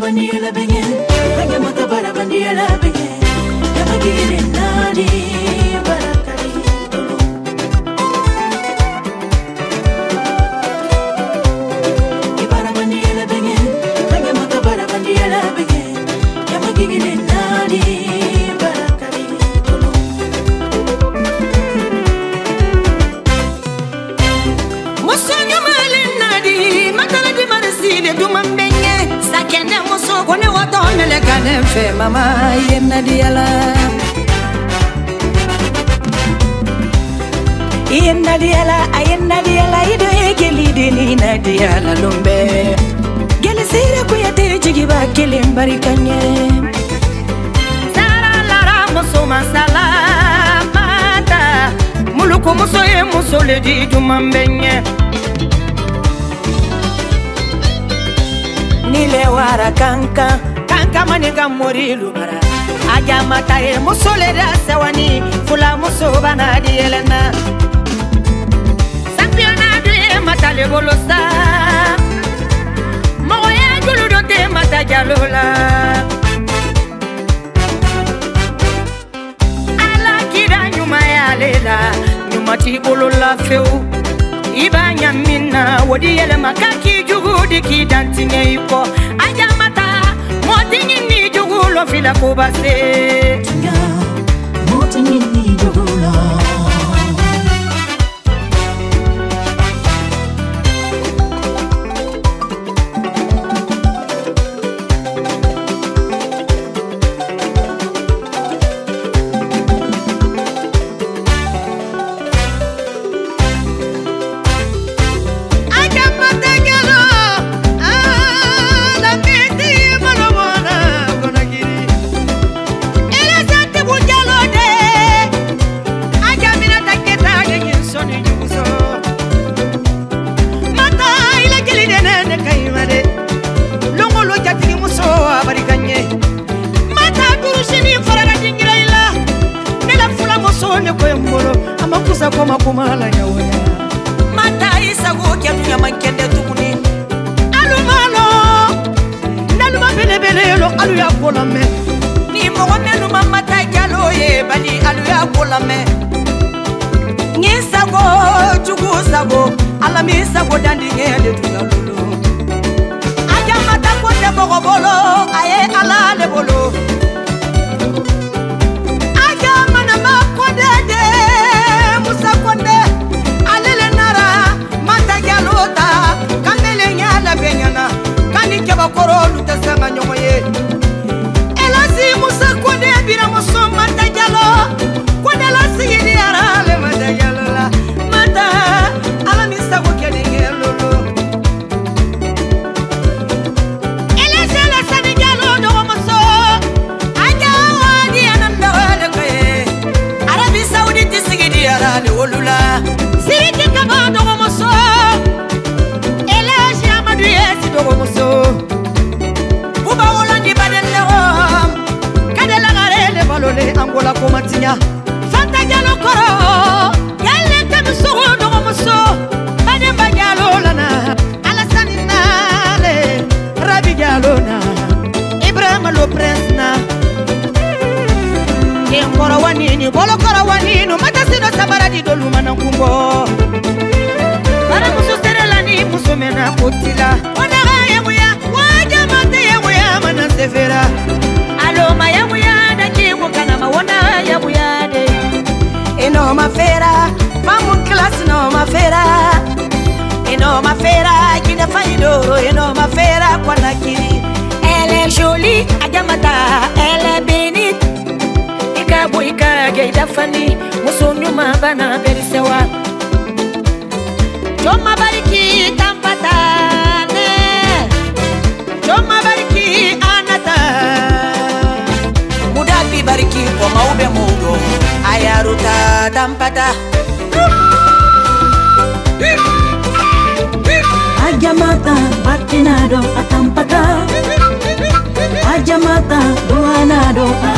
Bandiela begin, hanya mata bara bandiela begin. Yang begini nadi barakali. Ibara bandiela begin, hanya mata bara bandiela begin. Yang begini nadi barakali. Musonya malin nadi, matala di marasile dumambenye. Sakene muso kone watone le kanefe mama yenna diala. Yenna diala ido ekeli deni na diala lumbe. Gele sira kuyate jigiba kelimbari kanye. Sara lara muso masala mata. Muluko muso ye muso le di dumambenye. Nile wara kanka maniga morilu bara aja mata e musole da sawani fula muso bana di elena sampiona de mata le bolosa moya julu do te mata jalola ala kira nyuma ya lela nyuma ti bolola feu ibanya minna wodi ele makaki jugudi ki dantinge iko aja mata motingi ni jugulo fila kubase Tinga, motingi ni jugulo. Koma kumala nyawaya mata isa go kya dunya mankende tukuni alumalo naluma bele bele lo alu ya kolame ni mo menu mata jalo ye bali alu ya kolame ngisa go jugu sago alami sago dandi ngende tuga bolo aja mata ko te bogo bolo aye ala le bolo aja mana ma ko de musakonde alele nara mata jalota kamele nyala benyana kani keba korolu tesanga nyomoye elasi musakonde bira muso mata jalo konde la sigidi arale mata jalola mata ala misago kedi ngelolo elasi la sani jalo do muso aja wadi ananda wale kaye arabi saudi tisigidi arale wolula siriki kaba dogo muso elasi amadu yesi dogo muso buba wolandi baden lewo kadela garele balole angola komatinya fanta jalo koro yalle kam sogo dogo muso baden bajalo lana alasani nale rabi jalo na ibrahima lo prince na koro wanini bolo koro wanini mata sino sabara di dolu manankumbo para muso serela ni muso mena kotila ona ya muya waja mate ya muya mana sefera alo ma ya muya da ki ko kana ma wona ya muya de eno mafera mamu class no mafera eno mafera kina faidoro eno mafera kwa nakiri ele jolie ajamata ele benit boyka geida fani musonyuma bana berisewa Joma bariki tampatane Joma bariki anata Mudapi bariki kwa maube mudo Ayaruta tampata Ajamata batinado atampata Ajamata duanado